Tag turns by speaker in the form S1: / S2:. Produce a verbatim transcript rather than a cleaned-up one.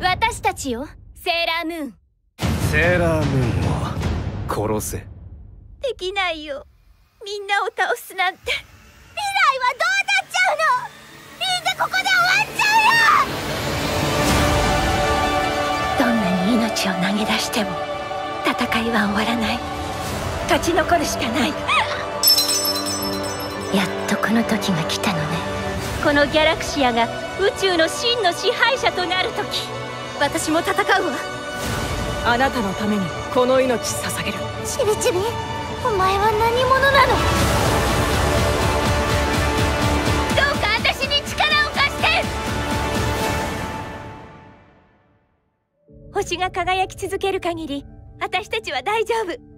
S1: 私たちよ、セーラームーン。
S2: セーラームーンを殺せ。
S1: できないよ。みんなを倒すなんて。未来はどうなっちゃうの？みんなここで終わっちゃうよ。どんなに命を投げ出しても戦いは終わらない。勝ち残るしかない。やっとこの時が来たのね。このギャラクシアが宇宙の真の支配者となる時、私も戦うわ。
S3: あなたのためにこの命捧げる。
S1: ちびちび、お前は何者なの？どうか私に力を貸して。星が輝き続ける限り私たちは大丈夫。